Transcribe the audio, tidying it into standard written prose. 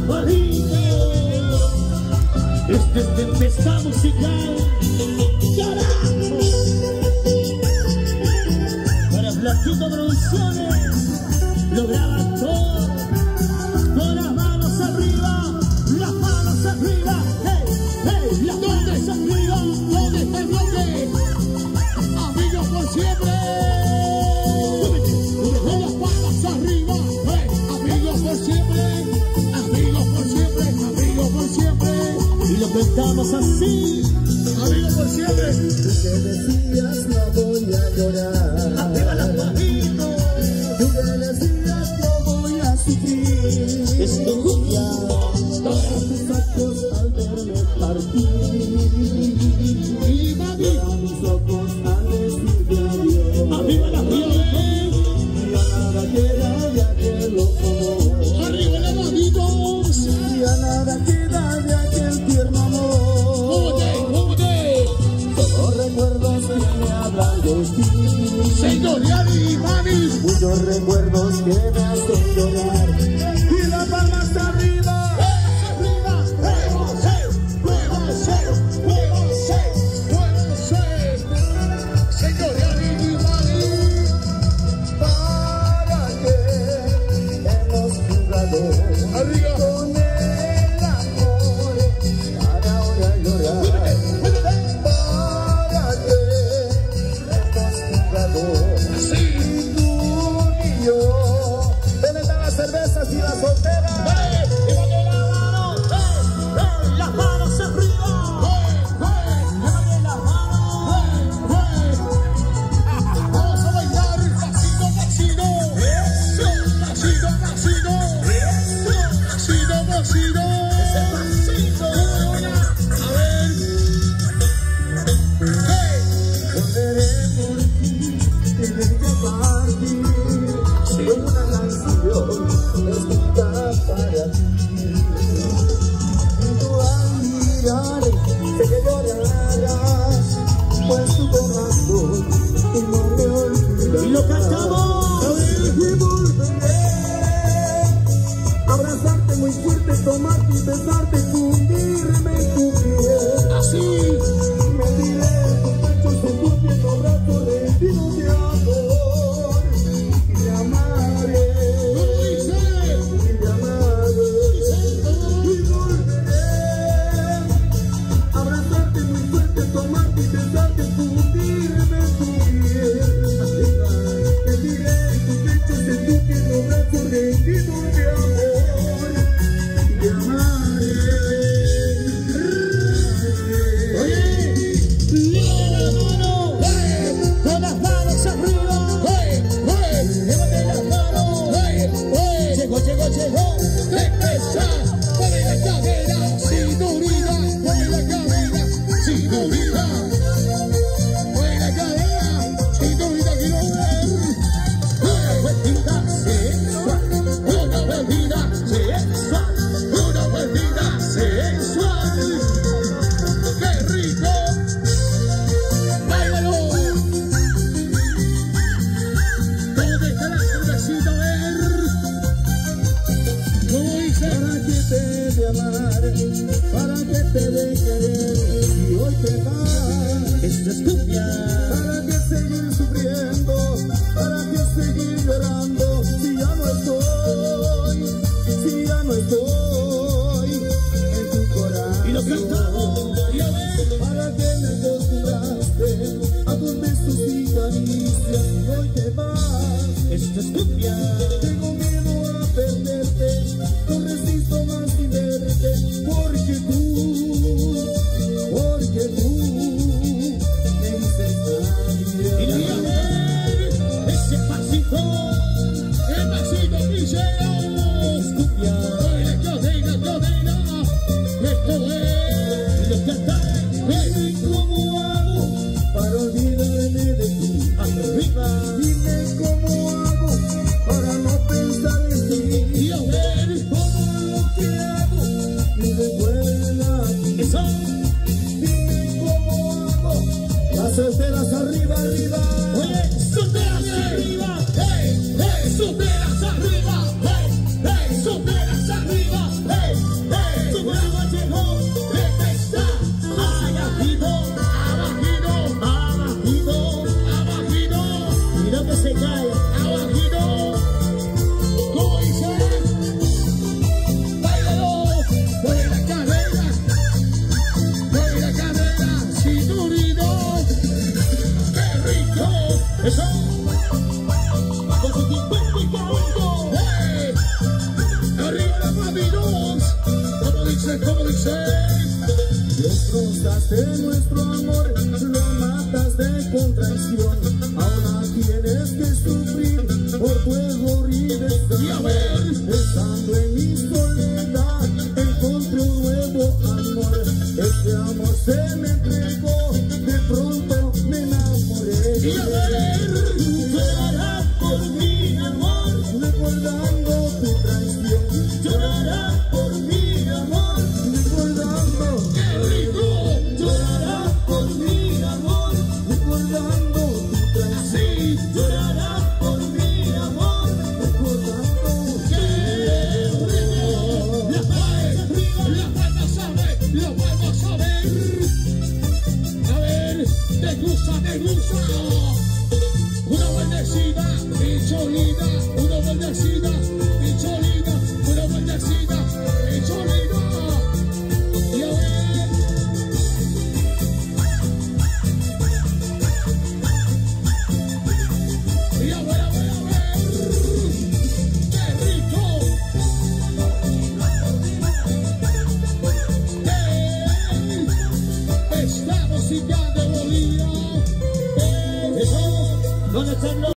bonito. Este es tempestad musical. ¡Carajo! Para Blanquito Producciones lo graban todo. Con las manos arriba, las manos arriba. ¡Hey, hey! Las manos arriba. ¿Dónde está el bloque? Amigos por siempre. Con las palmas arriba. Amigos por siempre. Amigos por siempre. Amigos por siempre. Y lo cantamos así. Amigos por siempre. Tú que decías no voy a llorar. Arriba las manitos. Tú que decías no voy a sufrir. Es tu cumbia. Todos tus ojos al verme partir. Y mami. A mis ojos al decirte adiós. Arriba las manitos. Ya nada queda de aquel amor. Arriba las manitos. Ya nada queda de aquel tierno amor. Solo recuerdos que me hablan de ti. Señorial y mami. Muchos recuerdos que me hacen llorar. Y las palmas arriba. Señorial y mami. ¿Para qué hemos jugado Arriba. con el amor? Para ahora llorar. ¿Para qué hemos jugado? Sí. Tú y yo. ¿Dónde están las cervezas y las solteras? Levante la mano. Las manos arriba. Levante las manos. Vamos a bailar pasito, pasito. Pasito, pasito. Pasito, pasito. Ese pasito. A ver. Hey. Volveré por ti, tendré que partir. Una canción escrita para ti. Y tú al mirar, sé que llorarás, pues tu corazón y no me olvidarás. Y lo cantamos. Y volveré a abrazarte muy fuerte, tomarte y besarte, fundirme en tu piel. Así. Me diré en tus pechos, en tu piel, tu brazo rendido de amor. Y te amaré, ¿Cómo dice? y te amaré. Y volveré a abrazarte muy fuerte, tomarte y besarte, fundirme en tu piel. Me diré en tus pechos, en tu piel, tu brazo rendido de amor. Y te amaré. Levante la mano. Con las manos arriba. Levante las manos. Llegó. Mueve la cadera, cinturita, mueve la cadera, cinturita. Mueve la cadera, cinturita, quiero ver. Una vueltita sexual. Una vueltita sexual. Una vueltita sensual. ¡Qué rico! ¡Báilalo! ¿Dónde está la cervecita? A ver. ¿Cómo dice? Para que te de amar, para que te de querer, y hoy te vas. Esto es cumbia. Para que seguir sufriendo, para que seguir llorando, si ya no estoy en tu corazón. Y lo cantamos.